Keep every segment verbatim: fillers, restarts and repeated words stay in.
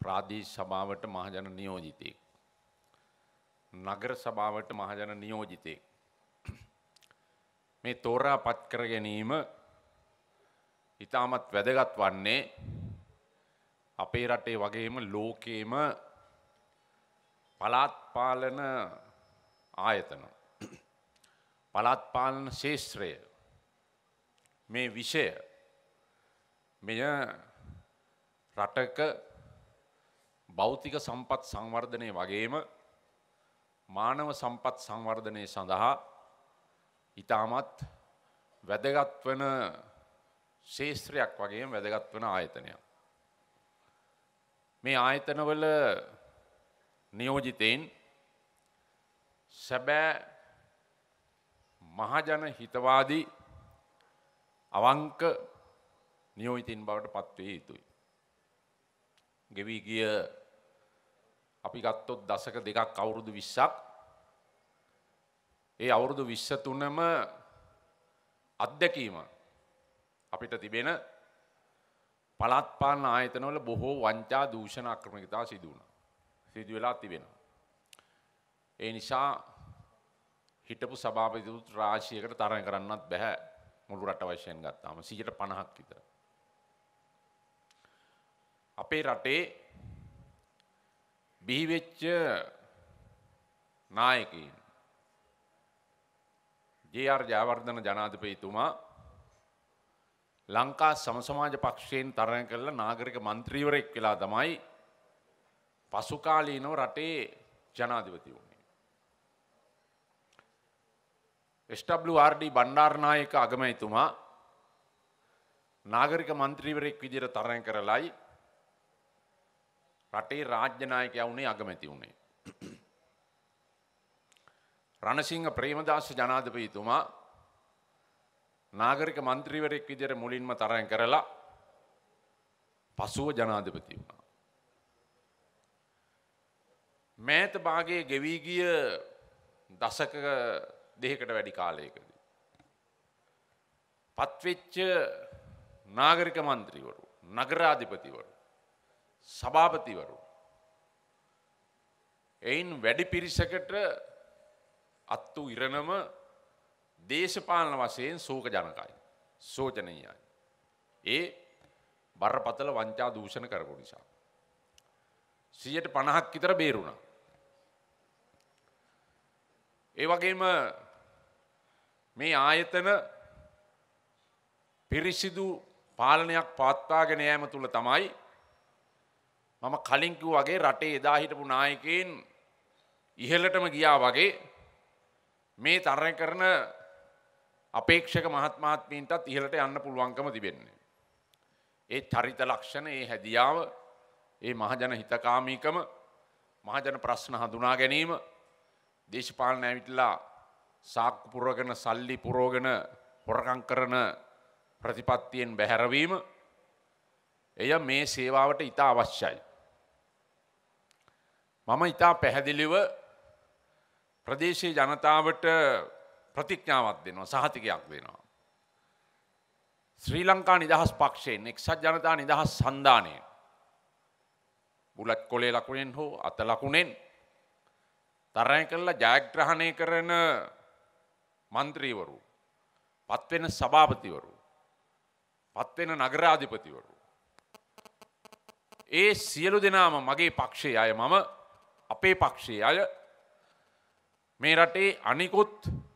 ප්‍රාදේශ සභාවට මහජන නියෝජිතයෙක්. නගර සභාවට මහජන නියෝජිතයෙක්. මේ තෝරා පත් කර ගැනීම ඉතාමත් වැදගත් වන්නේ අපේ රටේ වගේම ලෝකේම පළාත් පාලන ආයතන පළාත් පාලන ශාස්ත්‍රය මේ විෂය මෙය රටක භෞතික සම්පත් සංවර්ධනය වගේම මානව සම්පත් සංවර්ධනය සඳහා ඉතාමත් වැදගත් වන ශාස්ත්‍රයක් වගේම වැදගත් වන ආයතනයක්. මේ ආයතනවල නියෝජිතයින් සැබෑ මහජන හිතවාදී අවංක නියෝජිතයින් බවට පත්විය යුතුයි. ගෙවී ගිය අපි ගත්තොත් දශක දෙකක් අවුරුදු විස්සක් ඒ අවුරුදු විස්ස තුනම අත්දැකීම අපිට තිබෙන පළාත් පාලන ආයතනවල බොහෝ වංචා දූෂණ අක්‍රමිකතා සිදු වුණා. සිදු වෙලා තිබෙනවා. ඒ නිසා හිටපු සභාපතිතුත් රාශියකට තරඟ කරන්නත් බෑ මුළු රට වශයෙන් ගත්තාම සියයට පනහක් විතර. අපේ රටේ බිහිවෙච්ච නායකයින් ජේ ආර් ජයවර්ධන ජනාධිපතිතුමා ලංකා සමසමාජ පක්ෂයෙන් තරඟ කරලා නාගරික මන්ත්‍රීවරයෙක් වෙලා තමයි පසු කාලීනව රටේ ජනාධිපති වුණේ. S W R D Bandaranaike අගමැතිතුමා නාගරික මන්ත්‍රීවරයෙක් විදිහට තරඟ කරලයි රටේ රාජ්‍ය නායකයා වුණේ අගමැති වුණේ. රණසිංහ ප්‍රේමදාස ජනාධිපතිතුමා නාගරික මන්ත්‍රීවරයෙක් විදිහට මුලින්ම තරඟ කරලා පසුව ජනාධිපති වුණා. මෑත භාගයේ ගෙවී ගිය දශක දෙකකට වැඩි කාලයකදී පත්වෙච්ච නාගරික මන්ත්‍රීවරු, නගරාධිපතිවරු, සභාපතිවරු එයින් වැඩි පිරිසකට අත්තු ඉරණම දේශපාලන වශයෙන් ශෝක ජනකයි, සෝචනීයයි. ඒ බරපතල වංචා දූෂණ කරපු නිසා සියයට පනහක් විතර බේරුණා. ඒ වගේම මේ ආයතන පිරිසිදු පාලනයක් පවත්වාගෙන යාම තුල තමයි මම කලින් කිව්වා වගේ රටේ එදා හිටපු නායකයින් ඉහළටම ගියා වගේ මේ තරණ කරන අපේක්ෂක මහත් මහත්මීන්ටත් ඉහළට යන්න පුළුවන්කම තිබෙන්නේ. ඒ චරිත ලක්ෂණ, ඒ හැදියාව, ඒ මහජන හිතකාමීකම, මහජන ප්‍රශ්න හඳුනා ගැනීම, දේශපාලන ඇවිත්ලා සාක්කු පුරවගෙන සල්ලි පුරවගෙන හොරකම් කරන ප්‍රතිපත්තියෙන් බැහැරවීම එය මේ සේවාවට ඉතා අවශ්‍යයි. මම ඉතා පැහැදිලිව ප්‍රදේශයේ ජනතාවට ප්‍රතිඥාවක් දෙනවා, සහතිකයක් දෙනවා. ශ්‍රී ලංකා නිදහස් පක්ෂයෙන්, එක්සත් ජනතා නිදහස් සන්ධානයෙන් බුලත් කොලේ ලකුණෙන් හෝ අත ලකුණෙන් තරණය කරලා ජයග්‍රහණය කරන මන්ත්‍රීවරු, පත්වෙන සභාපතිවරු, පත්වෙන නගරාධිපතිවරු, ඒ සියලු දෙනාම මගේ පක්ෂයේ අය, මම අපේ පක්ෂයේ අය මේ රටේ අනිකුත්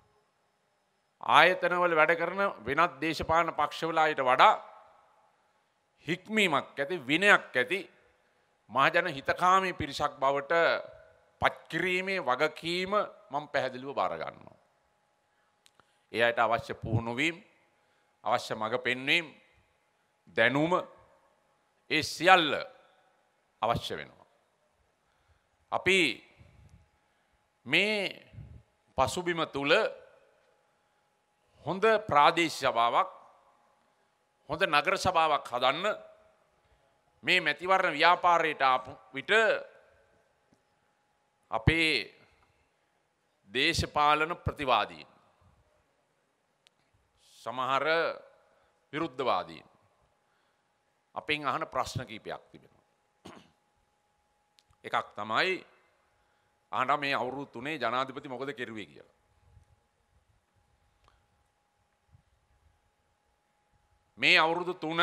ආයතනවල වැඩ කරන වෙනත් දේශපාලන පක්ෂවල අයට වඩා හික්මීමක් ඇති, විනයක් ඇති මහජන හිතකාමී පිරිසක් බවට පත්කිරීමේ වගකීම මම පැහැදිලිව බාර ගන්නවා. ඒ අයට අවශ්‍ය පුහුණු වීම, අවශ්‍ය මඟ පෙන්වීම, දැනුම, ඒ සියල්ල අවශ්‍ය වෙනවා. අපි මේ පසුබිම තුල හොඳ ප්‍රාදේශීය සභාවක්, හොඳ නගර සභාවක් හදන්න මේ මැතිවරණ ව්‍යාපාරයට ආපු විට අපේ දේශපාලන ප්‍රතිවාදීන්, සමහර විරුද්ධවාදීන් අපෙන් අහන ප්‍රශ්න කීපයක් තිබෙනවා. එකක් තමයි අහනවා මේ අවුරුදු තුනේ ජනාධිපති මොකද කෙරුවේ කියලා. මේ අවුරුදු තුන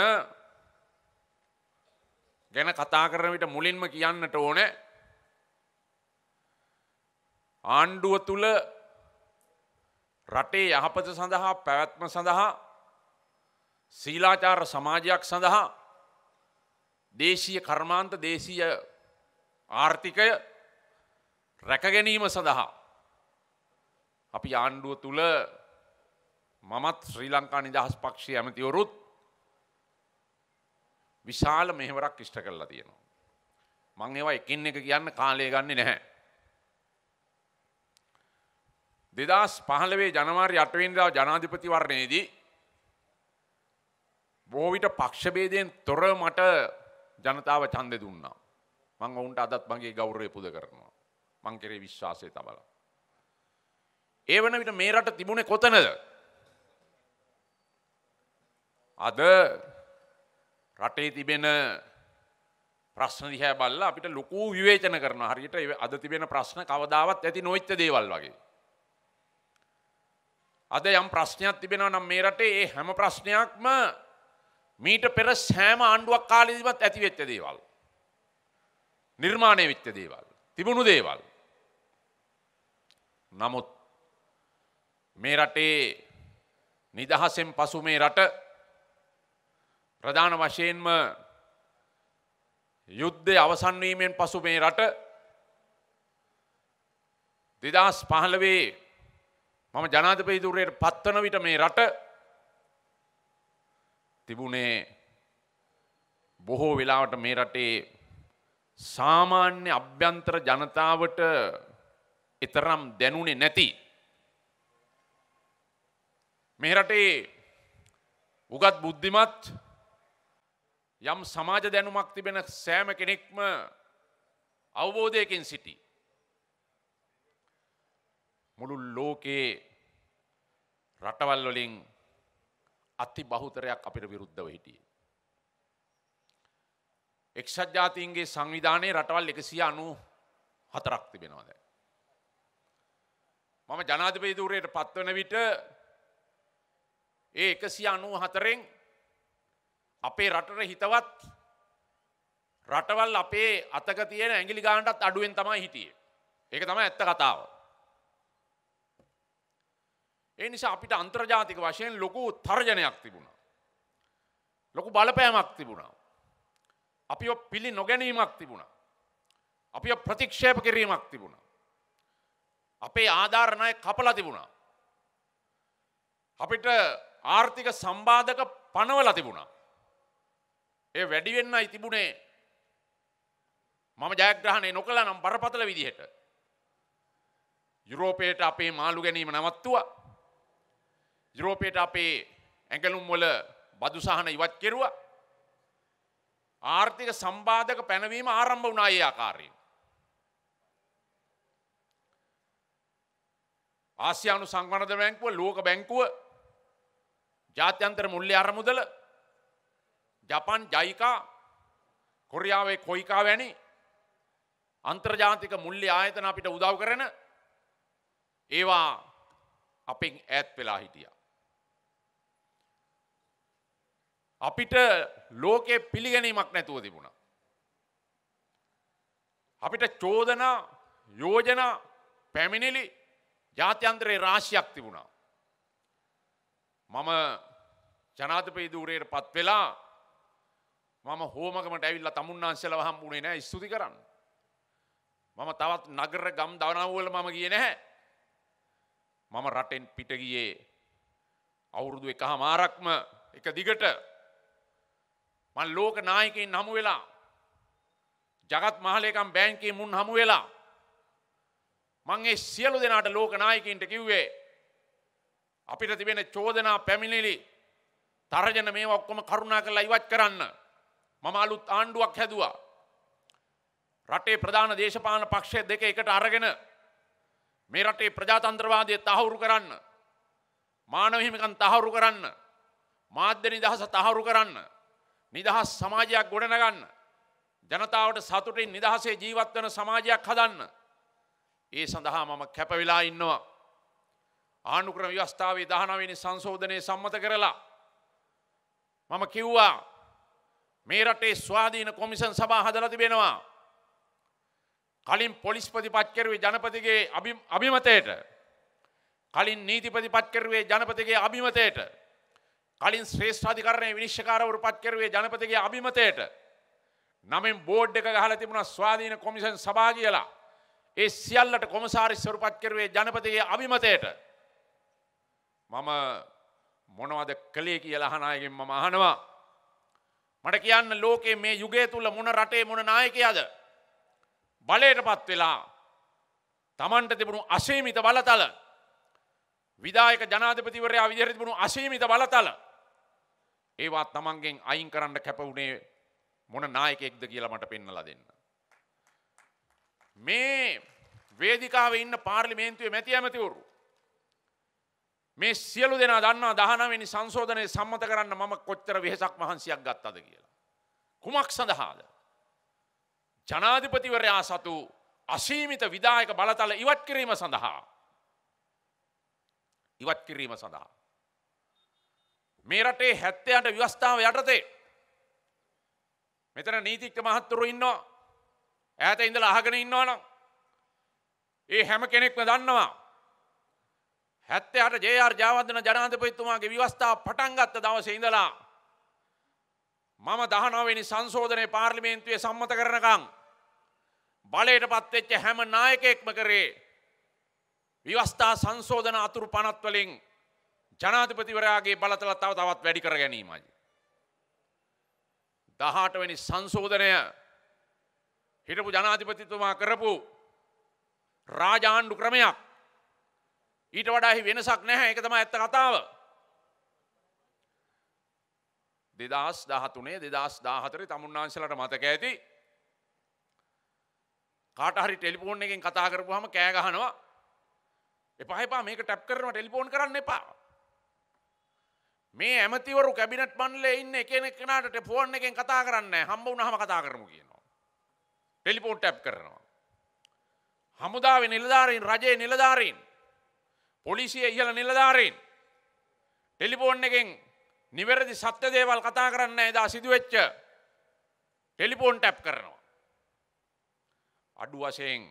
ගැන කතා කරන විට මුලින්ම කියන්නට ඕනේ ආණ්ඩුව තුල රටේ යහපත සඳහා පැවැත්ම සඳහා සීලාචාර සමාජයක් සඳහා දේශීය කර්මාන්ත දේශීය ආර්ථිකය රැක ගැනීම සඳහා අපි ආණ්ඩුව තුල මමත් ශ්‍රී ලංකා නිදහස් පක්ෂයේ ඇමතිවරුත් විශාල මෙහෙවරක් ඉෂ්ට කරලා තියෙනවා. මම ඒවා එකින් එක කියන්න කාලය ගන්නෙ නැහැ. දෙදහස් පහළොව ජනවාරි අට වෙනිදා ජනාධිපති වර්ණයේදී බොහෝ විට පක්ෂ ભેදයෙන් තොර මට ජනතාව ඡන්දෙ දුන්නා. මම ඔවුන්ට අදත් මගේ ගෞරවය පුද කරනවා. මං කෙරේ විශ්වාසය තබලා. ඒ වන විට මේ රට තිබුණේ කොතනද? අද රටේ තිබෙන ප්‍රශ්න දිහා බලලා අපිට ලොකු විවේචන කරනවා. හරියට අද තිබෙන ප්‍රශ්න කවදාවත් ඇති නොවිච්ච දේවල් වගේ. අද යම් ප්‍රශ්නයක් තිබෙනවා නම් මේ රටේ ඒ හැම ප්‍රශ්නයක්ම මීට පෙර සෑම ආණ්ඩුවක් කාලෙදිවත් ඇති වෙච්ච දේවල්. නිර්මාණය වෙච්ච දේවල්. තිබුණු දේවල්. නමුත් මේ රටේ නිදහසෙන් පසු මේ රට ප්‍රධාන වශයෙන්ම යුද්ධය අවසන් වීමෙන් පසු මේ රට දෙදහස් පහළොව මම ජනාධිපති ධුරයට පත්වන විට මේ රට තිබුණේ බොහෝ වෙලාවට මේ රටේ සාමාන්‍ය අභ්‍යන්තර ජනතාවට ඊතරම් දැනුනේ නැති මේ රටේ උගත් බුද්ධිමත් යම් සමාජ දැනුමක් තිබෙන සෑම කෙනෙක්ම අවබෝධයකින් සිටි. මුළු ලෝකයේ රටවල් වලින් අති බහුතරයක් අපිට විරුද්ධව හිටියේ. එක්සත් ජාතීන්ගේ සංවිධානයේ රටවල් එකසිය අනූ හතරක් තිබෙනවා දැන්. මම ජනාධිපති ධුරයට පත්වන විට ඒ එකසිය අනූ හතරෙන් අපේ රටට හිතවත් රටවල් අපේ අතක තියෙන ඇඟිලි ගානටත් අඩුවෙන් තමයි හිටියේ. ඒක තමයි ඇත්ත කතාව. ඒ නිසා අපිට අන්තර්ජාතික වශයෙන් ලොකු තර්ජනයක් තිබුණා. ලොකු බලපෑමක් තිබුණා. අපිව පිළි නොගැනීමක් තිබුණා. අපිව ප්‍රතික්ෂේප කිරීමක් තිබුණා. අපේ ආධාර ණය කපලා තිබුණා. අපිට ආර්ථික සම්බාධක පනවලා තිබුණා. ඒ වැඩි වෙන්නයි තිබුණේ මම ජයග්‍රහණය නොකළා නම් බරපතල විදිහට. යුරෝපයට අපේ මාළු ගැනීම නවත්තුවා. යුරෝපයට අපේ ඇඟලුම් වල බදු සහන ඉවත් කෙරුවා. ආර්ථික සම්බාධක පැනවීම ආරම්භ වුණා ඒ ආකාරයෙන්. ආසියානු සංවර්ධන බැංකුව, ලෝක බැංකුව, ජාත්‍යන්තර මුල්‍ය අරමුදල, ජපන් ජයිකා, කොරියාවේ කොයිකා වැනි අන්තර්ජාතික මුල්‍ය ආයතන අපිට උදව් කරන ඒවා අපෙන් ඈත් වෙලා හිටියා. අපිට ලෝකේ පිළිගැනීමක් නැතුව තිබුණා. අපිට චෝදනා, යෝජනා, පැමිණිලි ජාත්‍යන්තරේ රාශියක් තිබුණා. මම ජනාධිපති ධුරයට පත් වෙලා මම හෝමගමට ඇවිල්ලා තමුන්නාන්සලව හම්බුනේ නැහැ ස්තුති කරන්න. මම තවත් නගර ගම් දවනවල මම ගියේ නැහැ. මම රටෙන් පිට ගියේ අවුරුදු එකහමාරක්ම එක දිගට මම ලෝක නායකයින් හමු වෙලා ජගත් මහලේකම් බැංකුවේ මුන් හමු වෙලා මම ඒ සියලු දෙනාට ලෝක නායකයින්ට කිව්වේ අපිට තිබෙන චෝදනා පැමිණිලි තරජන මේවා ඔක්කොම කරුණාකරලා ඉවත් කරන්න. මම අලුත් ආණ්ඩුවක් හැදුවා. රටේ ප්‍රධාන දේශපාලන පක්ෂ දෙක එකට අරගෙන මේ රටේ ප්‍රජාතන්ත්‍රවාදය තහවුරු කරන්න, මානව හිමිකම් තහවුරු කරන්න, මාධ්‍ය නිදහස තහවුරු කරන්න, නිදහස් සමාජයක් ගොඩනගන්න, ජනතාවට සතුටින් නිදහසේ ජීවත් වෙන සමාජයක් හදන්න. ඒ සඳහා මම කැප වෙලා ඉන්නවා. ආණ්ඩුක්‍රම ව්‍යවස්ථාවේ දහනව වෙනි සංශෝධනය සම්මත කරලා මම කිව්වා මේ රටේ ස්වාධීන කොමිෂන් සභා හදලා තිබෙනවා. කලින් පොලිස්පති පත් කරුවේ ජනපතිගේ අභිමතයට. කලින් නීතිපති පත් කරුවේ ජනපතිගේ අභිමතයට. කලින් ශ්‍රේෂ්ඨ අධිකරණයේ විනිශ්චයකාරවරු පත් කරුවේ ජනපතිගේ අභිමතයට. නමින් බෝඩ් එක ගහලා තිබුණා ස්වාධීන කොමිෂන් සභා කියලා. ඒ සියල්ලට කොමසාරිස්වරු පත් කරුවේ ජනපතිගේ අභිමතයට. මම මොනවද කළේ කියලා අහන අයගෙන් මම අහනවා. මට කියන්න ලෝකේ මේ යුගය තුල මොන රටේ මොන නායකයාද බලයටපත් වෙලා Tamanට තිබුණු අසීමිත බලතල විධායක ජනාධිපතිවරයා විදිහට තිබුණු අසීමිත බලතල ඒවා Tamanගෙන් අයින් කරන්න කැප වුණේ මොන නායකයෙක්ද කියලා මට පෙන්නලා දෙන්න. මේ වේදිකාවේ ඉන්න පාර්ලිමේන්තුවේ මැති ඇමතිවරු මේ සියලු දෙනා දන්නා දහනව වෙනි සංශෝධනය සම්මත කරන්න මම කොච්චර වෙහෙසක් මහන්සියක් ගත්තද කියලා. කුමක් සඳහාද? ජනාධිපතිවරයා සතු අසීමිත විධායක බලතල ඉවත් කිරීම සඳහා. ඉවත් කිරීම සඳහා. මේ රටේ හැත්තෑ අට ව්‍යවස්ථාව යටතේ මෙතන නීතිඥ මහත්වරු ඉන්නවා. ඈත ඉඳලා අහගෙන ඉන්නවනම් ඒ හැම කෙනෙක්ම දන්නවා හැත්තෑ අට ජේ ආර් ජයවර්ධන ජනාධිපතිතුමාගේ ව්‍යවස්ථාව පටන් ගත්ත දවසේ ඉඳලා මම දහනව වෙනි සංශෝධනයේ පාර්ලිමේන්තුවේ සම්මත කරනකම් බලයටපත් වෙච්ච හැම නායකයෙක්ම කරේ ව්‍යවස්ථා සංශෝධන අතුරු පනත් වලින් ජනාධිපතිවරයාගේ බලතල තව තවත් වැඩි කර ගැනීමයි. දහඅට වෙනි සංශෝධනය හිටපු ජනාධිපතිතුමා කරපු රාජාණ්ඩු ක්‍රමයක්. ඊට වඩා වෙනසක් නැහැ. ඒක තමයි ඇත්ත කතාව. දෙදහස් දහතුනේ දෙදහස් දාහතරේ තමුන්නාන්සලට මතක ඇති. කාට හරි ටෙලිෆෝන් එකෙන් කතා කරපුවාම කෑ ගහනවා. එපා එපා මේක ටැප් කරනවා ටෙලිෆෝන් කරන්න එපා. මේ ඇමතිවරු කැබිනට් මණ්ඩලයේ ඉන්න එකිනෙක කෙනාට ෆෝන් එකෙන් කතා කරන්නේ නැහැ. හම්බ වුණාම කතා කරමු කියනවා. ටෙලිෆෝන් ටැප් කරනවා. හමුදාවේ නිලධාරීන්, රජයේ නිලධාරීන්, පොලිසිය ඉහළ නිලධාරීන් ටෙලිෆෝන් එකෙන් නිවැරදි සත්‍ය දේවල් කතා කරන්නේ නැහැ. එදා සිදුවෙච්ච ටෙලිෆෝන් ටැප් කරනවා. අඩු වශයෙන්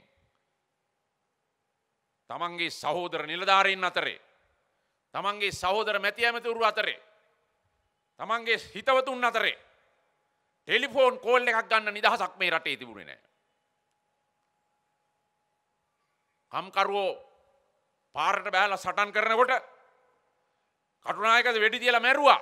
තමන්ගේ සහෝදර නිලධාරීන් අතරේ, තමන්ගේ සහෝදර මැති ඇමතිවරු අතරේ, තමන්ගේ හිතවතුන් අතරේ ටෙලිෆෝන් කෝල් එකක් ගන්න නිදහසක් මේ රටේ තිබුණේ නැහැ. කම්කරුවෝ පාරට බෑලා සටන් කරනකොට කටුනායකද වෙඩි තියලා මැරුවා.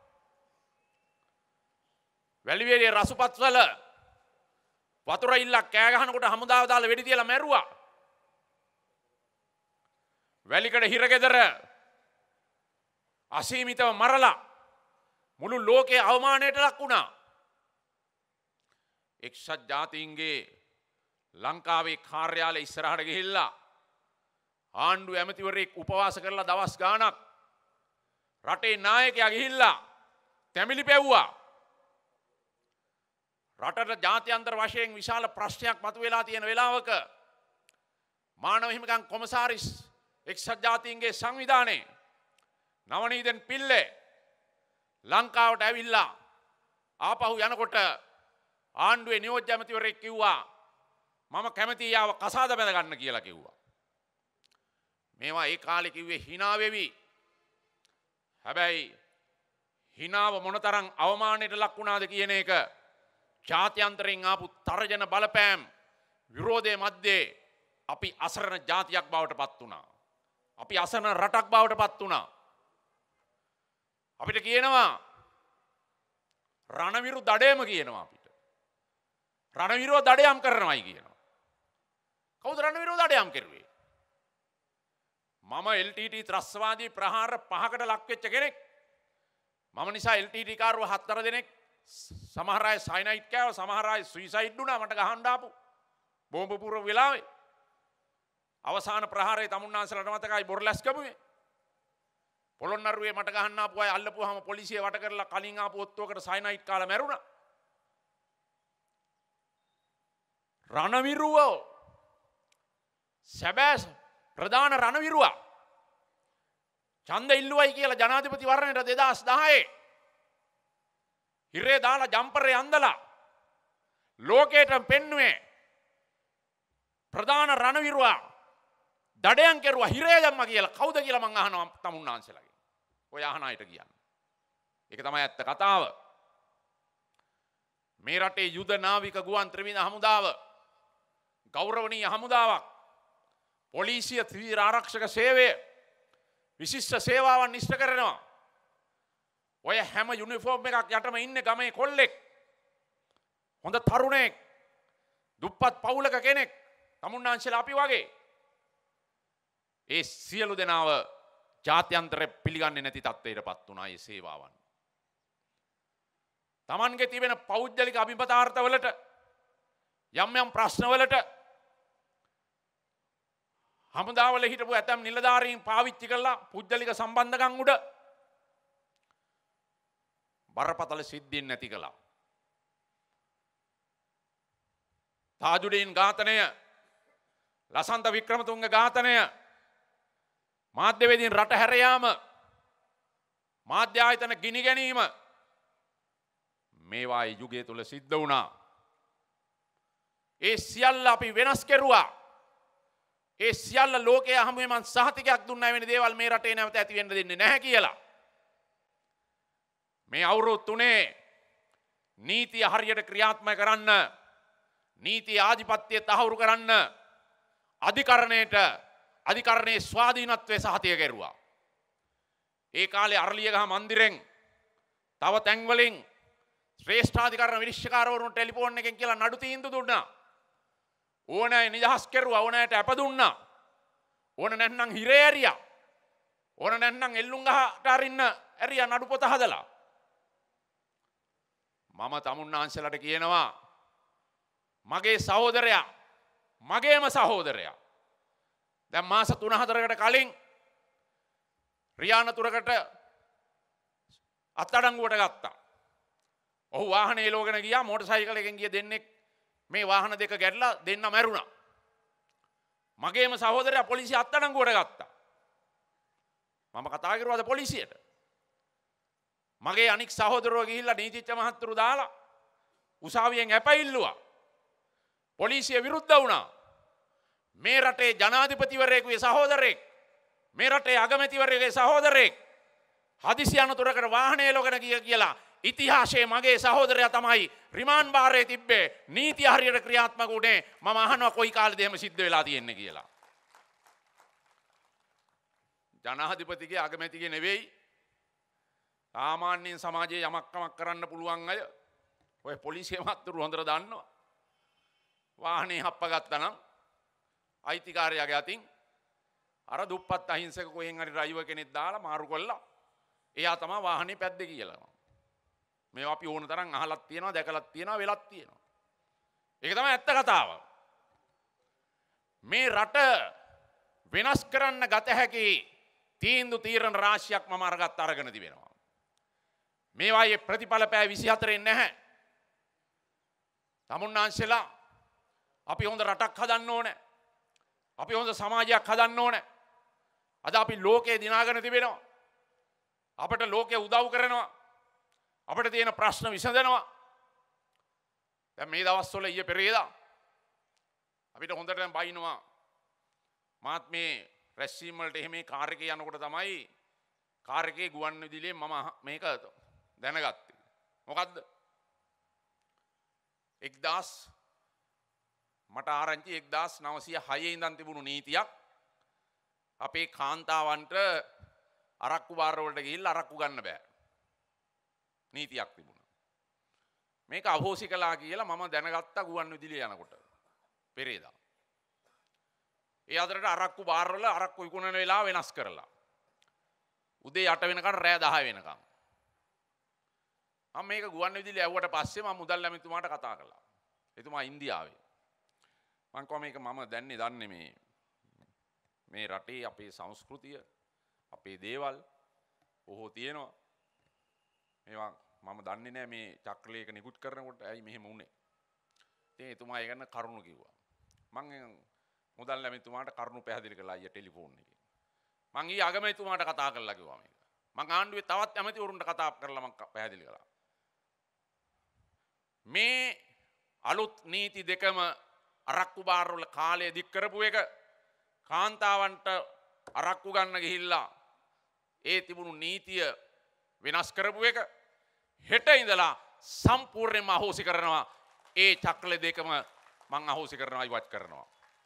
වැලිවේරියේ රසුපත්වල වතුර ඉල්ලක් කෑ ගහනකොට හමුදාව දාලා වෙඩි තියලා මැරුවා. වැලිකඩ හිරගෙදර අසීමිතව මරලා මුළු ලෝකයේ අවමානයට ලක් වුණා. එක්සත් ජාතීන්ගේ ලංකාවේ කාර්යාලය ඉස්සරහට ගිහිල්ලා ආණ්ඩු ඇමතිවරයෙක් උපවාස කරලා දවස් ගාණක් රටේ නායකයා ගිහිල්ලා තැමිලි පෙව්වා. රටට ජාත්‍යන්තර වශයෙන් විශාල ප්‍රශ්නයක් මතුවලා තියෙන වෙලාවක මානව හිමිකම් කොමසාරිස් එක්සත් ජාතීන්ගේ සංවිධානයේ නවනීදන් පිල්ලේ ලංකාවට ඇවිල්ලා ආපහු යනකොට ආණ්ඩුවේ නියෝජ්‍ය ඇමතිවරයෙක් කිව්වා මම කැමතියි ආව කසාද බැඳ ගන්න කියලා කිව්වා. මේවා ඒ කාලේ කිව්වේ hina වෙවි. හැබැයි hinaව මොනතරම් අවමානයට ලක් වුණාද කියන එක ජාත්‍යන්තරයෙන් ආපු තරජන බලපෑම් විරෝධයේ මැද්දේ අපි අසරණ ජාතියක් බවට පත් වුණා. අපි අසරණ රටක් බවට පත් වුණා. අපිට කියනවා රණවිරු දඩයම කියනවා අපිට. රණවිරුව දඩයම් කරනවායි කියනවා. කවුද රණවිරුව දඩයම් කරුවේ? මම එල් ටී ටී ත්‍රස්තවාදී ප්‍රහාර පහකට ලක් වෙච්ච කෙනෙක්. මම නිසා එල් ටී ටී කාරව හතර දෙනෙක් සමහර අය සයිනයිඩ් කෑවා, සමහර අය සුයිසයිඩ් වුණා මට ගහන්න ආපු බෝම්බ පුරව වෙලාවේ. අවසාන ප්‍රහාරයේ තමුන්නාන්සලට මතකයි බොරලැස්කමුවේ. පොළොන්නරුවේ මට ගහන්න ආපු අය අල්ලපුවාම පොලිසිය වට කරලා කලින් ආපු ඔත්තුවකට සයිනයිඩ් කාලා මැරුණා. රණවිරුව සැබෑ ප්‍රධාන රණවිරුවා ඡන්ද ඉල්ලුවයි කියලා ජනාධිපති වරණයට දෙදහස් දහයේ හිරේ දාලා ජම්පරේ අන්දලා ලෝකයට පෙන්නුවේ ප්‍රධාන රණවිරුවා දඩයන් කෙරුවා හිරේ දැම්මා කියලා කවුද කියලා මං අහනවා තමුන්නාන්සලාගෙන්. ඔය අහන අයට කියන්න. ඒක තමයි ඇත්ත කතාව. මේ රටේ යුද නාවික ගුවන් ත්‍රිවිධ හමුදාව ගෞරවනීය හමුදාවක් පොලිසිය ත්‍රිවිධ ආරක්ෂක සේවය විශිෂ්ට සේවාවන් ඉෂ්ට කරනවා. ඔය හැම යුනිෆෝම් එකක් යටම ඉන්නේ ගමේ කොල්ලෙක්. හොඳ තරුණයෙක්. දුප්පත් පවුලක කෙනෙක්. තමුන්නාන්සලා අපි වගේ. ඒ සියලු දෙනාව ජාත්‍යන්තරය පිළිගන්නේ නැති තත්ත්වයටපත් වුණා මේ සේවාවන්. Tamange තිබෙන පෞද්ගලික අභිමතාර්ථවලට යම් යම් ප්‍රශ්නවලට හමුදාවල හිටපු ඇතම් නිලධාරීන් පාවිච්චි කළා පුද්ගලික සම්බන්ධකම් උඩ බරපතල සිද්ධීන් නැති කළා. තාජුඩීන් ඝාතනය, ලසන්ත වික්‍රමතුංග ඝාතනය, මාධ්‍යවේදීන් රට හැර යාම, මාධ්‍ය ආයතන ගිනි ගැනීම මේවා යුගය තුල සිද්ධ වුණා. ඒ සියල්ල අපි වෙනස් කෙරුවා. ඒ සියල්ල ලෝකයේ හමුවේ මං සහතිකයක් දුන්නා වෙන දේවල් මේ රටේ නැවත ඇති වෙන්න දෙන්නේ නැහැ කියලා. මේ අවුරුදු තුනේ නීතිය හරියට ක්‍රියාත්මක කරන්න, නීති ආධිපත්‍යය තහවුරු කරන්න අධිකරණයට අධිකරණයේ ස්වාධීනත්වය සහතික කෙරුවා. ඒ කාලේ අරලියගහ මන්දිරෙන් තව තැන්වලින් ශ්‍රේෂ්ඨාධිකරණ විනිශ්චයකාරවරුන්ට ටෙලිෆෝන් එකෙන් කියලා නඩු තීන්දුව දුන්නා. ඕනෑ නිදහස් කෙරුවා, ඕනෑට අප දුන්නා. ඕන නැත්නම් හිරේ ඇරියා. ඕන නැත්නම් එල්ලුම් ගහට අරින්න ඇරියා නඩු පොත හදලා. මම තමුන්නාන්සලට කියනවා මගේ සහෝදරයා, මගේම සහෝදරයා දැන් මාස තුන හතරකට කලින් රියානතුරකට අත්අඩංගුවට ගත්තා. ඔහු වාහනේ එලවගෙන ගියා. මෝටර් සයිකලයකින් ගිය දෙන්නෙක් මේ වාහන දෙක ගැටලා දෙන්න මැරුණා. මගේම සහෝදරයා පොලිසිය අත්අඩංගුවට ගත්තා. මම කතා කරුවාද පොලිසියට. මගේ අනික් සහෝදරයෝ ගිහිල්ලා නීතිච්ච මහත්තුරු දාලා උසාවියෙන් ඇපයිල්ලුවා. පොලිසිය විරුද්ධ වුණා. මේ රටේ ජනාධිපතිවරයෙකුගේ සහෝදරයෙක්, මේ රටේ අගමැතිවරයෙකුගේ සහෝදරයෙක් හදිසි අනතුරකට වාහනේ එලවගෙන ගිය කියලා ඉතිහාසයේ මගේ සහෝදරයා තමයි රිමාන්ඩ් භාරයේ තිබ්බේ. නීතිය හරියට ක්‍රියාත්මක උනේ. මම අහනවා කොයි කාලෙද එහෙම සිද්ධ වෙලා තියෙන්නේ කියලා. ජනාධිපතිගේ අගමැතිගේ නෙවෙයි, සාමාන්‍යයෙන් සමාජයේ යමක් කමක් කරන්න පුළුවන් අය ඔය පොලිසිය මහත්තුරු හොඳට දන්නවා. වාහනේ හප්පගත්තා නම් අයිතිකාරයාගේ අතින් අර දුප්පත් අහිංසක කොහෙන් හරි ඩ්‍රයිවර් කෙනෙක් දාලා මාරු කළා. එයා තමයි වාහනේ පැද්දේ කියලා. මේවා අපි ඕන තරම් අහලක් තියෙනවා, දැකලක් තියෙනවා, වෙලක් තියෙනවා. ඒක තමයි ඇත්ත කතාව. මේ රට වෙනස් කරන්න ගත හැකි තීන්දුව තීරණ රාශියක් මම අරගත් අරගෙන තිබෙනවා. මේවායේ ප්‍රතිඵල පෑ විසිහතරෙන් නැහැ. තමුන්නාන්සලා අපි හොඳ රටක් හදන්න ඕනේ. අපි හොඳ සමාජයක් හදන්න ඕනේ. අද අපි ලෝකේ දිනාගෙන තිබෙනවා. අපට ලෝකේ උදව් කරනවා. අපිට තියෙන ප්‍රශ්න විසඳනවා. දැන් මේ දවස්වල ඊයේ පෙරේදා අපිට හොඳට බයිනවා. මාත් මේ රැස්වීම වලට එහෙම කාර් එකේ යනකොට තමයි කාර් එකේ ගුවන් විදුලියෙන් මම මේක දැනගත්තේ. මොකද්ද? එක්දාස් මට ආරංචි එක්දාස් නවසිය හයේ ඉඳන් තිබුණු නීතියක් අපේ කාන්තාවන්ට අරක්කු බාර් වලට ගිහිල්ලා අරක්කු ගන්න බෑ. නීතියක් තිබුණා. මේක අහෝසි කළා කියලා මම දැනගත්තා ගුවන් විදුලිය යනකොට පෙරේදා. ඒ අතරට අරක්කු බාර් වල අරක්කු විකුණන වෙලාව වෙනස් කරලා. උදේ අට වෙනකන් රෑ දහ වෙනකන්. මම මේක ගුවන් විදුලිය ඇව්වට පස්සේ මම මුදල් ඇමතිතුමාට කතා කළා. එතුමා ඉන්දියාවේ. මං කිව්වා මේක මම දැන්නේ දන්නේ මේ මේ රටේ අපේ සංස්කෘතිය, අපේ දේවල් බොහෝ තියෙනවා. මේවා මම දන්නේ නැහැ මේ චක්‍රලේඛ නිකුත් කරනකොට ඇයි මෙහෙම වුනේ. ඉතින් එතුමා ඒ ගැන කරුණු කිව්වා. මම මුදල් ඇමතිතුමාට කරුණු පැහැදිලි කළා අයියා ටෙලිෆෝන් එකේ. මං ඊ අගමැතිතුමාට කතා කරලා කිව්වා මේක. මං ආණ්ඩුවේ තවත් ඇමතිවරුන්ට කතා කරලා මං පැහැදිලි කළා. මේ අලුත් නීති දෙකම අරක්කු බාරවල කාලය දික් කරපු එක කාන්තාවන්ට අරක්කු ගන්න ගිහිල්ලා ඒ තිබුණු නීතිය වෙනස් කරපු එක හෙට ඉඳලා සම්පූර්ණයෙන්ම අහෝසි කරනවා. ඒ චක්‍ර දෙකම මං අහෝසි කරනවා ඉවත් කරනවා.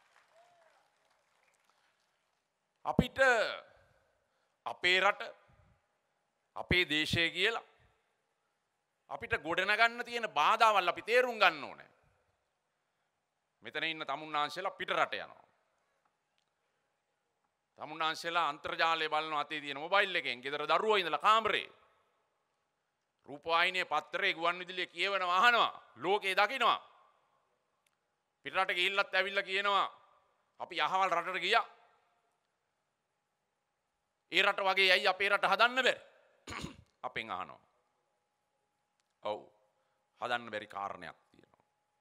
අපිට අපේ රට අපේ දේශය කියලා අපිට ගොඩනගන්න තියෙන බාධාවල් අපි තේරුම් ගන්න ඕනේ. මෙතන ඉන්න තමුන්නාන්සේලා පිට රට යනවා. තමුන්නාන්සේලා අන්තර්ජාලය බලනවා අතේ තියෙන මොබයිල් එකෙන් ගෙදර දරුවෝ ඉඳලා කාමරේ. රූපවාහිනියේ පත්තරේ ගුවන් විදුලියේ කියවනවා අහනවා ලෝකේ දකින්නවා. පිට රට ගිහිල්ලත් ඇවිල්ලා කියනවා අපි අහවල් රටට ගියා. ඒ රට වගේ ඇයි අපේ රට හදන්න බැරි? අපෙන් අහනවා. ඔව්. හදන්න බැරි කාරණයක් තියෙනවා.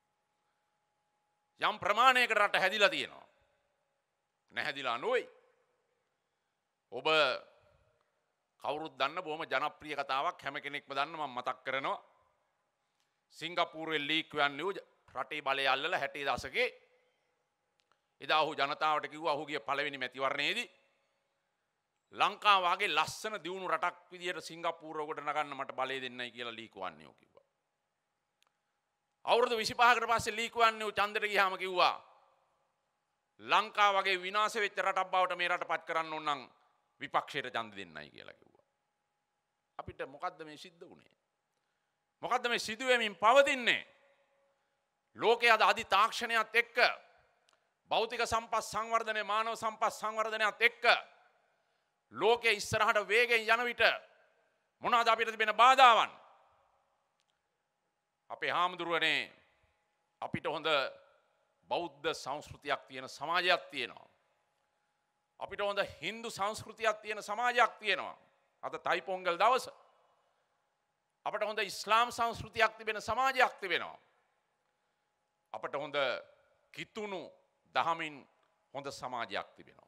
යම් ප්‍රමාණයකට රට හැදිලා තියෙනවා. නැහැදිලා නොවේ. ඔබ කවුරුත් දන්න බොහොම ජනප්‍රිය කතාවක් හැම කෙනෙක්ම දන්න මම මතක් කරනවා. සිංගප්පූරුවේ ලීක් වන්නේ රටේ බලය අල්ලලා හැටේ දශකේ එදා ඔහු ජනතාවට කිව්වා ඔහුගේ පළවෙනි මැතිවරණයේදී ලංකාව වගේ ලස්සන දියුණු රටක් විදියට සිංගප්පූරුව කොට නගන්න මට බලය දෙන්නයි කියලා ලීක් වන්නේ ඔහු කිව්වා. අවුරුදු විසිපහකට පස්සේ ලීක් වන්නේ ඡන්දෙට ගියාම කිව්වා ලංකාව වගේ විනාශ වෙච්ච රටක් බවට මේ රටපත් කරන්න ඕන නම් විපක්ෂයට ඡන්ද දෙන්නයි කියලා කිව්වා. අපිට මොකද්ද මේ සිද්ධ වුනේ? මොකද්ද මේ සිදුවෙමින් පවතින්නේ? ලෝකයේ අද අධි තාක්ෂණයත් එක්ක භෞතික සම්පත් සංවර්ධනය මානව සම්පත් සංවර්ධනයත් එක්ක ලෝකයේ ඉස්සරහට වේගෙන් යන විට මොනවාද අපිට තිබෙන බාධාවන්? අපේ හාමුදුරුවනේ අපිට හොඳ බෞද්ධ සංස්කෘතියක් තියෙන සමාජයක් තියෙනවා. අපිට හොඳ හින්දු සංස්කෘතියක් තියෙන සමාජයක් තියෙනවා. අද තයිපොංගල් දවස. අපිට හොඳ ඉස්ලාම් සංස්කෘතියක් තිබෙන සමාජයක් තිබෙනවා. අපිට හොඳ කිතුණු දහමින් හොඳ සමාජයක් තිබෙනවා.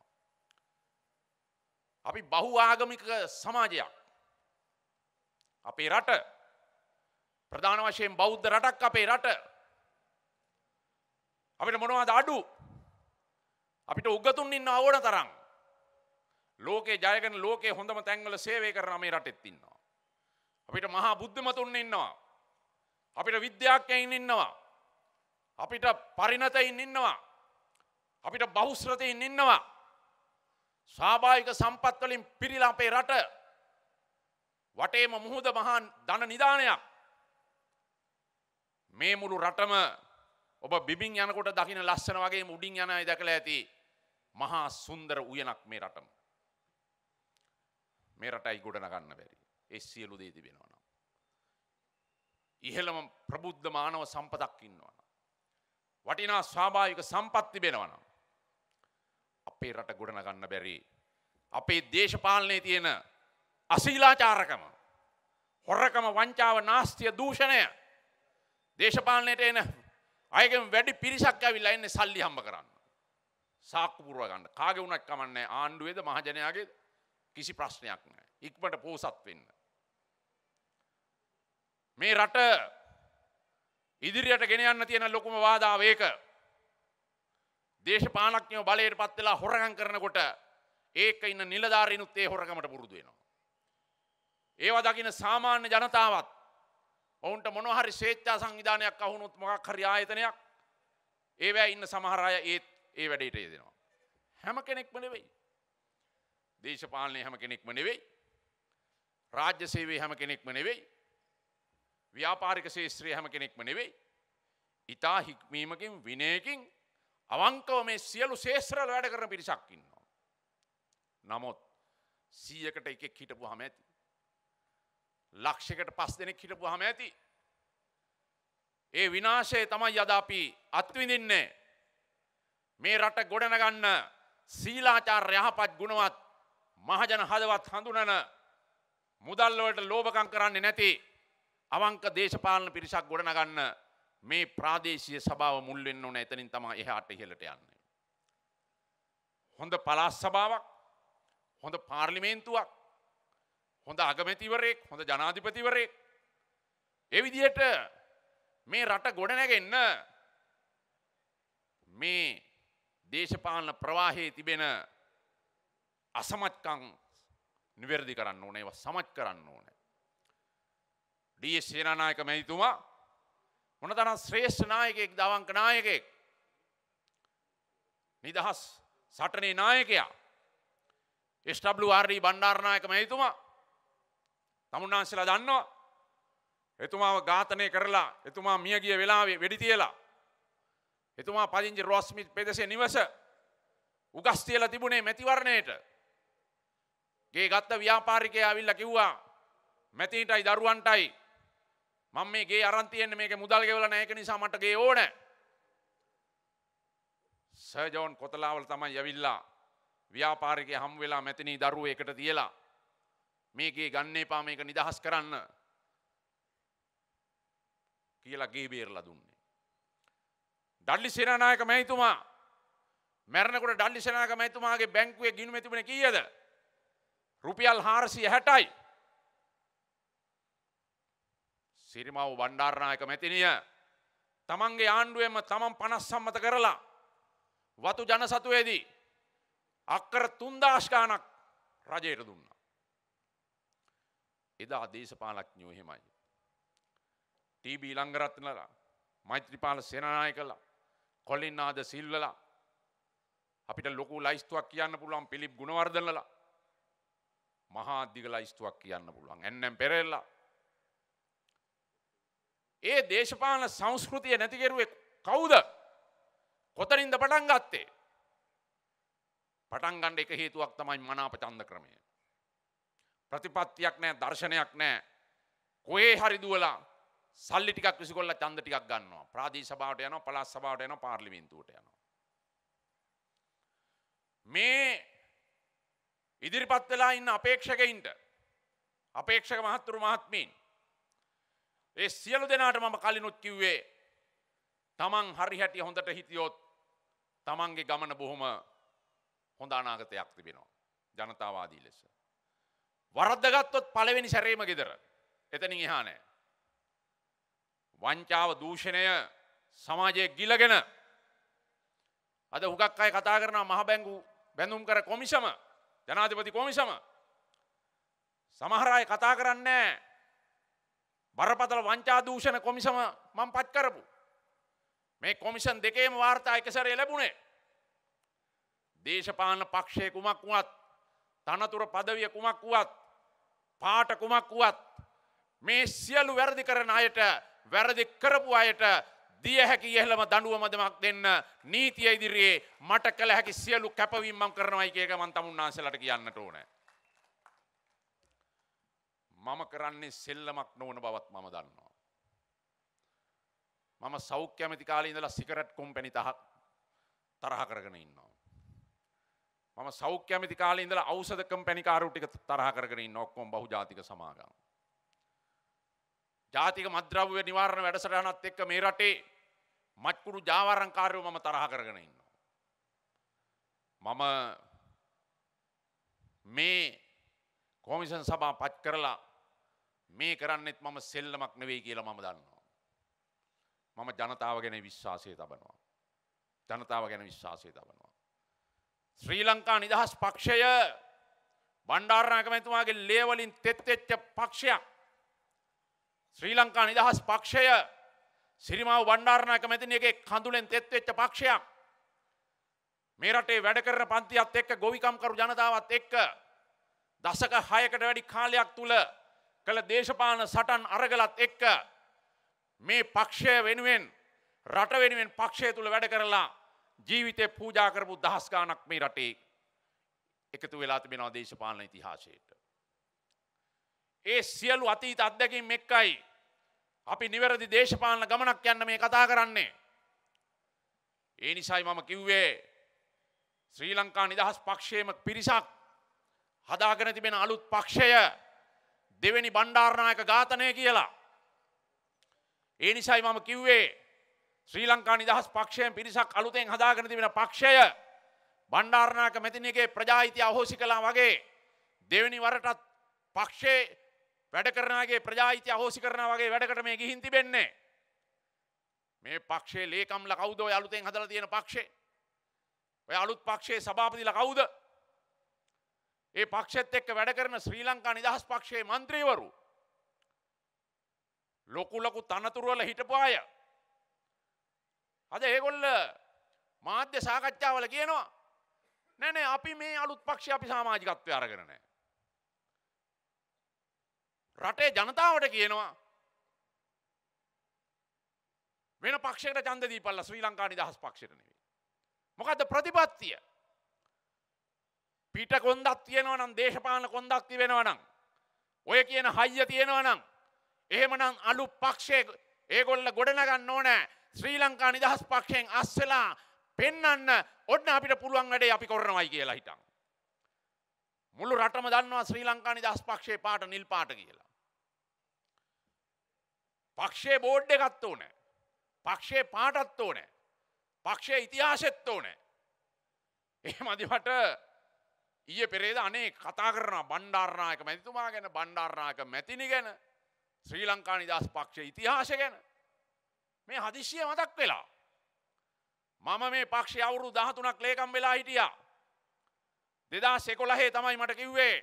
අපි බහු ආගමික සමාජයක්. අපේ රට ප්‍රධාන වශයෙන් බෞද්ධ රටක් අපේ රට. අපිට මොනවද අඩු? අපිට උගතුන් ඉන්න ඕන තරම්. ලෝකේ ජයගෙන ලෝකේ හොඳම තැන්වල සේවය කරන මේ රටෙත් ඉන්නවා. අපිට මහා බුද්ධිමතුන් ඉන්නවා. අපිට විද්‍යාඥයින් ඉන්නවා. අපිට පරිණතයින් ඉන්නවා. අපිට බහුශ්‍රතයින් ඉන්නවා. ස්වාභාවික සම්පත් වලින් පිරීලා අපේ රට වටේම මුහුද මහා ධන නිදානයක්. මේ මුළු රටම ඔබ බිබින් යනකොට දකින්න ලස්සන වගේම උඩින් යන අය දැකලා ඇති මහා සුන්දර උයනක් මේ රටම. මේ රටයි ගොඩ නගන්න බැරි. ඒ සියලු දේ තිබෙනවා නම්. ඉහළම ප්‍රබුද්ධ මානව සම්පතක් ඉන්නවා නම්. වටිනා ස්වාභාවික සම්පත් තිබෙනවා නම්. අපේ රට ගොඩ නගන්න බැරි. අපේ දේශපාලනයේ තියෙන අශීලාචාරකම, හොරකම, වංචාව, නාස්තිය, දූෂණය දේශපාලනයට එන අයගෙන් වැඩි පිරිසක් ඇවිල්ලා ඉන්නේ සල්ලි හම්බ කරන්න. සාක්කු පුරව ගන්න. කාගේ වුණත් කමන්නේ ආණ්ඩුවේද මහජනයාගේද කිසි ප්‍රශ්නයක් නැහැ. ඉක්මනට පෝසත් වෙන්න. මේ රට ඉදිරියට ගෙන යන්න තියෙන ලොකුම වාදාව ඒක. දේශපාලනඥයෝ බලයට පත් වෙලා හොරගම් කරනකොට ඒක ඉන්න නිලධාරීනුත් ඒ හොරකමට පුරුදු වෙනවා. ඒවා දකින්න සාමාන්‍ය ජනතාවත් ඔවුන්ට මොනවා හරි ස්වේච්ඡා සංවිධානයක් අහුනොත් මොකක් හරි ආයතනයක් ඒවැ ඉන්න සමහර අය ඒ ඒ වැඩේට යෙදෙනවා. හැම කෙනෙක්ම නෙවෙයි. දේශපාලනයේ හැම කෙනෙක්ම නෙවෙයි. රාජ්‍ය සේවයේ හැම කෙනෙක්ම නෙවෙයි. ව්‍යාපාරික ශාස්ත්‍රයේ හැම කෙනෙක්ම නෙවෙයි. ඊතා හික්මීමකින් විනයකින් අවංකව මේ සියලු ශාස්ත්‍රවල වැඩ කරන පිරිසක් ඉන්නවා. නමුත් සීයකට එකෙක් හිටපුවාම ඇති. ලක්ෂයකට පස් දෙනෙක් හිටපුවාම ඇති. ඒ විනාශය තමයි අද අපි අත්විඳින්නේ. මේ රට ගොඩනගන්න සීලාචාර යහපත් ගුණවත් මහජන හදවත් හඳුනන මුදල් වලට ලෝභකම් කරන්නේ නැති අවංක දේශපාලන පිරිසක් ගොඩනගන්න මේ ප්‍රාදේශීය සභාව මුල් වෙන්න ඕන. එතනින් තමයි එහාට ඉහළට යන්නේ. හොඳ පළාත් සභාවක්, හොඳ පාර්ලිමේන්තුවක්, හොඳ අගමැතිවරයෙක්, හොඳ ජනාධිපතිවරයෙක්, ඒ විදිහට මේ රට ගොඩනැගෙන්න මේ දේශපාලන ප්‍රවාහයේ තිබෙන අසමත්කම් නිවැරදි කරන්න ඕනේ, ඒවා සමත් කරන්න ඕනේ. ඩී.එස්. සේනානායක මැතිතුමා මොනතරම් ශ්‍රේෂ්ඨ නායකයෙක්ද, අවංක නායකයෙක්, නිදහස් සටනේ නායකයා. S W R D Bandaranaike මැතිතුමා තමුන්නාන්සලා දන්නවා. එතුමාව ඝාතනය කරලා එතුමා මිය ගිය වෙලාවේ වෙඩි තියලා එතුමා පදිංචි රොස්මිත් පෙදෙසේ නිවස උගස් තියලා තිබුණේ මැතිවරණයට. ගේ ගත්ත ව්‍යාපාරිකයා ඇවිල්ලා කිව්වා මැතිණිටයි දරුවන්ටයි මම මේ ගේ අරන් තියෙන්නේ, මේකේ මුදල් ගෙවලා නැහැ, ඒක නිසා මට ගේ ඕනේ. සර් ජෝන් කොතලාවල තමයි ඇවිල්ලා ව්‍යාපාරිකයා හම් වෙලා මැතිණි දරුවෝ එකට තියලා මේ ගේ ගන්න එපා, මේක නිදහස් කරන්න කියලා ගේ බේරලා දුන්නේ. ඩඩ්ලි සේනානායක මැතිතුමා මැරෙනකොට ඩඩ්ලි සේනානායක මැතිතුමාගේ බැංකුවේ ගිණුමේ තිබුණේ කීයද? රුපියල් හාරසිය හැටයි. සිරිමාව් බණ්ඩාරනායක මැතිණිය තමන්ගේ ආණ්ඩුවෙන්ම තමන් පනස් සම්මත කරලා වතු ජනසතුවේදී අක්කර තුන්දාස් ගාණක් රජයට දුන්නා. එදා දේශපාලඥයෝ එහෙමයි. ටී.බී. ළංගරත්නලා, මෛත්‍රීපාල සේනානායකලා, කොලින් ආද සිල්වලා, අපිට ලොකු ලයිස්තුවක් කියන්න පුළුවන් පිලිප් ගුණවර්ධනලා, මහා අධික ලයිස්තුවක් කියන්න පුළුවන් එන් එම් පෙරේරා. ඒ දේශපාලන සංස්කෘතිය නැති කෙරුවේ කවුද? කොතනින්ද පටන් ගත්තේ? පටන් ගන්න එක හේතුවක් තමයි මනාප ඡන්ද ක්‍රමය. ප්‍රතිපත්තියක් නැහැ, දර්ශනයක් නැහැ. කොහේ හරි දුවලා සල්ලි ටිකක් විසිකොල්ලා ඡන්ද ටිකක් ගන්නවා. ප්‍රාදේශීය සභාවට යනවා, පළාත් සභාවට යනවා, පාර්ලිමේන්තුවට යනවා. මේ ඉදිරිපත් වෙලා ඉන්න අපේක්ෂකයින්ට, අපේක්ෂක මහත්තුරු මහත්මීන්, ඒ සියලු දෙනාට මම කලිනුත් කිව්වේ තමන් හරි හැටි හොඳට හිටියොත් තමන්ගේ ගමන බොහොම හොඳ අනාගතයක් තිබෙනවා ජනතාවාදී ලෙස. වරද්දගත්තොත් පළවෙනි සැරේම ගෙදර. එතනින් එහා නැහැ. වංචාව, දූෂණය සමාජයේ ගිලගෙන අද හුඟක් අය කතා කරනවා මහ බැංකු බැඳුම් කර කොමිසම, ජනාධිපති කොමිසම. සමහර අය කතා කරන්නේ බරපතල වංචා දූෂණ කොමිසම මම පත් කරපු. මේ කොමිෂන් දෙකේම වාර්තා එක සැරේ ලැබුණේ. දේශපාලන පක්ෂයේ කුමක් වුවත්, තනතුර පදවිය කුමක් වුවත්, පාට කුමක් වුවත්, මේ සියලු වැරදි කරන අයට, වැරදි කරපු අයට දිය හැකි ඉහළම දඬුවම දෙන්න නීතිය ඉදිරියේ මට කළ හැකි සියලු කැපවීම් මම කරනවායි කියක මම තමුන්නාන්සලට කියන්නට ඕනේ. මම කරන්නේ සෙල්ලමක් නොවන බවත් මම දන්නවා. මම සෞඛ්‍ය ඇමති කාලේ ඉඳලා සිගරට් කම්පැනි තරහ කරගෙන ඉන්නවා. මම සෞඛ්‍ය ඇමති කාලේ ඉඳලා ඖෂධ කම්පැනි කාරු ටික තරහ කරගෙන ඉන්න ඔක්කොම බහුජාතික සමාගම්. ජාතික මත්ද්‍රව්‍ය නිවාරණ වැඩසටහනත් එක්ක මේ රටේ මත්කුඩු ජාවාරම්කාරයෝ මම තරහ කරගෙන ඉන්නවා. මම මේ කොමිෂන් සභා පත් කරලා මේ කරන්නෙත් මම සෙල්ලමක් නෙවෙයි කියලා මම දන්නවා. මම ජනතාව ගැන විශ්වාසය තබනවා. ජනතාව ගැන විශ්වාසය තබනවා. ශ්‍රී ලංකා නිදහස් පක්ෂය බණ්ඩාරනායක මැතිතුමාගේ ලේ වලින් තෙත් වෙච්ච පක්ෂයක්. ශ්‍රී ලංකා නිදහස් පක්ෂය සිරිමාව් බණ්ඩාරනායක මැතිණියගේ කඳුලෙන් තෙත් වෙච්ච පක්ෂයක්. මේ රටේ වැඩ කරන පන්තියත් එක්ක, ගොවිකම් කරු ජනතාවත් එක්ක දශක හයකට වැඩි කාලයක් තුල කළ දේශපාලන සටන් අරගලත් එක්ක මේ පක්ෂය වෙනුවෙන්, රට වෙනුවෙන් පක්ෂය තුල වැඩ කරලා ජීවිතේ පූජා කරපු දහස් ගාණක් මේ රටේ එකතු වෙලා තිබෙනවා දේශපාලන ඉතිහාසයට. ඒ සියලු අතීත අත්දැකීම් එක්කයි අපි නිවැරදි දේශපාලන ගමනක් යන්න මේ කතා කරන්නේ. ඒ නිසායි මම කිව්වේ ශ්‍රී ලංකා නිදහස් පක්ෂයේම පිරිසක් හදාගෙන තිබෙන අලුත් පක්ෂය දෙවෙනි බණ්ඩාරනායක ඝාතනය කියලා. ඒ නිසායි මම කිව්වේ ශ්‍රී ලංකා නිදහස් පක්ෂයෙන් පිරිසක් අලුතෙන් හදාගෙන තිබෙන පක්ෂය බණ්ඩාරනායක මැතිණියගේ ප්‍රජාහිතය අහෝසි කළා වගේ දෙවෙනි වරටත් පක්ෂයේ වැඩ කරනාගේ ප්‍රජාහිතය අහෝසි කරනවා වගේ වැඩකට මේ ගිහින් තිබෙන්නේ. මේ පක්ෂයේ ලේකම්ලා කවුද ඔය අලුතෙන් හදලා තියෙන පක්ෂේ? ඔය අලුත් පක්ෂයේ සභාපතිලා කවුද? ඒ පක්ෂෙත් එක්ක වැඩ කරන ශ්‍රී ලංකා නිදහස් පක්ෂයේ മന്ത്രിවරු ලොකු ලොකු තනතුරු වල හිටපු අය. අද ඒගොල්ල මාධ්‍ය සාකච්ඡාවල කියනවා නෑ නෑ අපි මේ අලුත් පක්ෂය අපි සමාජිකත්වය අරගෙන නෑ. රටේ ජනතාවට කියනවා වෙන පක්ෂයකට ඡන්ද දීපල්ලා ශ්‍රී ලංකා නිදහස් පක්ෂයට නෙවෙයි. මොකද්ද ප්‍රතිපත්තිය? පිට කොන්දක් තියෙනවා නම් දේශපාලන කොන්දක් තිබෙනවා නම් ඔය කියන හයිය තියෙනවා නම් එහෙමනම් අලුත් පක්ෂයේ ඒගොල්ල ගොඩනගන්න ඕනේ ශ්‍රී ලංකා නිදහස් පක්ෂයෙන් අස්සලා පෙන්වන්න ඔන්න අපිට පුළුවන් වැඩේ අපි කරනවායි කියලා හිතන්. මුළු රටම දන්නවා ශ්‍රී ලංකා නිදහස් පක්ෂයේ පාට නිල් පාට කියලා. පක්ෂයේ බෝඩ් එකක් ඕනේ. පක්ෂයේ පාටත් ඕනේ. පක්ෂයේ ඉතිහාසෙත් ඕනේ. එහෙම අදිවට ඊයේ පෙරේද අනේ කතා කරනවා බණ්ඩාරනායක මැතිතුමා ගැන, බණ්ඩාරනායක මැතිණි ගැන, ශ්‍රී ලංකා නිදහස් පක්ෂයේ ඉතිහාසය ගැන. මේ හදිස්සිය මතක් වෙලා. මම මේ පක්ෂය අවුරුදු දහතුනක් ලේකම් වෙලා හිටියා. දෙදාස් එකොළහේ තමයි මට කිව්වේ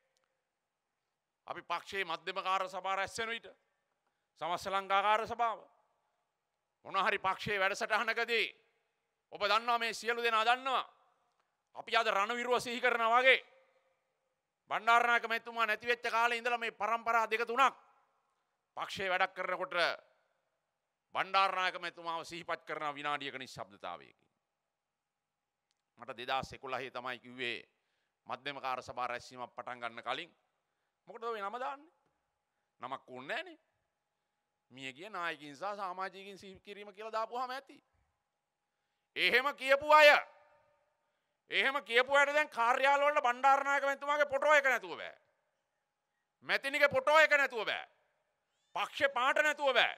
අපි පක්ෂයේ මධ්‍යම කාර්ය සභාව රැස් වෙන විට සමස්ත ලංකා කාර්ය සභාව මොන හරි පක්ෂයේ වැඩසටහනකදී ඔබ දන්නවා මේ සියලු දෙනා දන්නවා අපි අද රණවිරුව සිහි කරනවා වගේ බණ්ඩාරනායක මැතිතුමා නැති වෙච්ච කාලේ ඉඳලා මේ પરම්පරා දෙක තුනක් පක්ෂයේ වැඩක් කරනකොට බණ්ඩාරනායක මැතිතුමාව සිහිපත් කරන විනාඩියක නිශ්ශබ්දතාවයකින් මට දෙදාස් එකොළහේ තමයි කිව්වේ මධ්‍යම කාර්ය සභාව රැස්වීමක් පටන් ගන්න කලින් මොකටද ඔය නම දාන්නේ? නමක් ඕනේ නැහනේ. මිය ගිය නායකයින් සහ සමාජිකයින් සිහි කිරීම කියලා දාපුවාම ඇති. එහෙම කියපු අය එහෙම කියපු අයට දැන් කාර්යාල වල බණ්ඩාරනායක මැතිතුමාගේ ෆොටෝ එක නැතුව බෑ. මැතිණිගේ ෆොටෝ එක නැතුව බෑ. පක්ෂේ පාට නැතුව බෑ.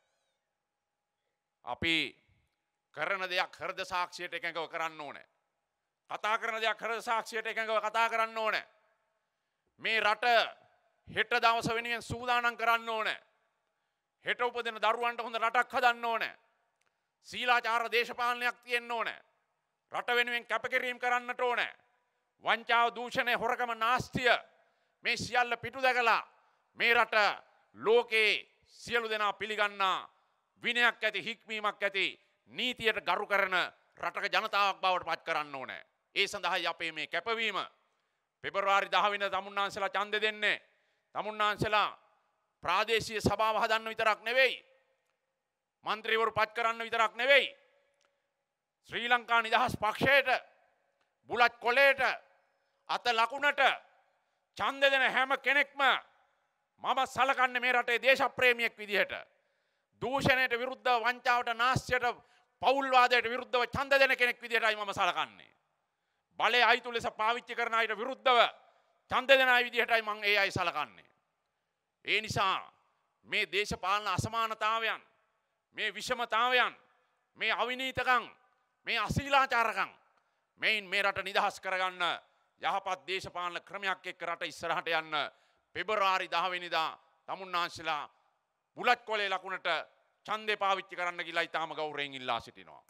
අපි කරන දෙයක් හෘද සාක්ෂියට එකඟව කරන්න ඕනේ. කතා කරන දෙයක් හෘද සාක්ෂියට එකඟව කතා කරන්න ඕනේ. මේ රට හෙට දවස වෙනුවෙන් සූදානම් කරන්න ඕනේ. හෙට උපදින දරුවන්ට හොඳ රටක් හදන්න ඕනේ. සීලාචාර දේශපාලනයක් තියෙන්න ඕනේ. රට වෙනුවෙන් කැපකිරීම කරන්නට ඕනේ. වංචාව, දූෂණය, හොරකම, නාස්තිය මේ සියල්ල පිටු දැකලා මේ රට ලෝකේ සියලු දෙනා පිළිගන්නා විනයක් ඇති, හික්මීමක් ඇති, නීතියට ගරු කරන රටක ජනතාවක් බවට පත් කරන්න ඕනේ. ඒ සඳහායි අපේ මේ කැපවීම. පෙබරවාරි දහ වෙනිදා තමුන්නාන්සලා ඡන්දෙ දෙන්නේ. තමුන්නාන්සලා ප්‍රාදේශීය සභාව හදන්න විතරක් නෙවෙයි. മന്ത്രിවරු පත් කරන්න විතරක් නෙවෙයි. ශ්‍රී ලංකා නිදහස් පක්ෂයට බුලත් කොලේට අත ලකුණට ඡන්දෙ දෙන හැම කෙනෙක්ම මම සලකන්නේ මේ රටේ දේශප්‍රේමියෙක් විදිහට. දූෂණයට විරුද්ධව, වංචාවට, නාස්තියට, පෞල්වාදයට විරුද්ධව ඡන්ද දෙන කෙනෙක් විදිහටයි මම සලකන්නේ. බලය අයිතු ලෙස පාවිච්චි කරන අයට විරුද්ධව ඡන්ද දෙන අය විදිහටයි මම ඒ අය සලකන්නේ. ඒ නිසා මේ දේශපාලන අසමානතාවයන්, මේ විෂමතාවයන්, මේ අවිනීතකම්, මේ අශීලාචාරකම් මේන් මේ රට නිදහස් කරගන්න යහපත් දේශපාලන ක්‍රමයක් එක්ක රට ඉස්සරහට යන්න පෙබරවාරි දහ වෙනිදා තමුන්නාන්සලා බුලත් කොලේ ලකුණට ඡන්දේ පාවිච්චි කරන්න කියලා ඊටාම ගෞරවයෙන් ඉල්ලා සිටිනවා.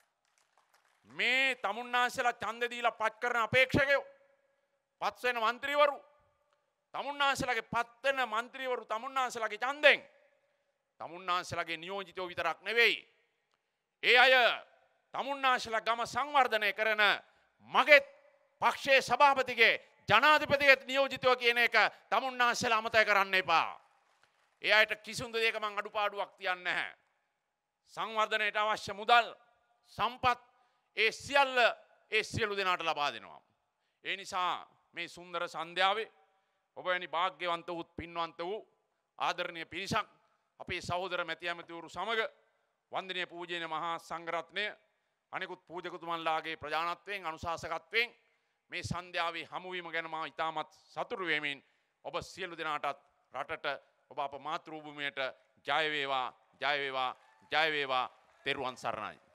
මේ තමුන්නාන්සලා ඡන්ද දීලා පත් කරන අපේක්ෂකයෝ, පත් වෙන മന്ത്രിවරු, තමුන්නාන්සලාගේ පත් වෙන മന്ത്രിවරු තමුන්නාන්සලාගේ ඡන්දෙන් තමුන්නාන්සලාගේ නියෝජිතයෝ විතරක් නෙවෙයි. ඒ අය තමුන්නාන්සලා ගම සංවර්ධනය කරන මගෙත් පක්ෂයේ සභාපතිගේ ජනාධිපතිගේ නියෝජිතයෝ කියන එක තමුන්නාන්සලා අමතක කරන්න එපා. ඒ අයට කිසිදු දෙයක මං අඩුපාඩුවක් තියන්නේ නැහැ. සංවර්ධනයට අවශ්‍ය මුදල්, සම්පත් ඒ සියල්ල ඒ සියලු දෙනාට ලබා දෙනවා. ඒ නිසා මේ සුන්දර සන්ධ්‍යාවේ ඔබ වැනි වාග්යවන්ත වූ පින්වන්ත වූ ආදරණීය පිරිසක් අපේ සහෝදර මැති ඇමතිවරු සමග වන්දනීය පූජනීය මහා සංඝරත්නය අනිකුත් පූජකතුමන්ලාගේ ප්‍රජානත්වයෙන්, අනුශාසකත්වයෙන් මේ සන්ධ්‍යාවේ හමුවීම ගැන මා ඉතාමත් සතුටු වෙමින් ඔබ සියලු දෙනාටත් රටට ඔබ අප මාතෘ භූමියට ජය වේවා, ජය වේවා, ජය වේවා, තෙරුවන් සරණයි.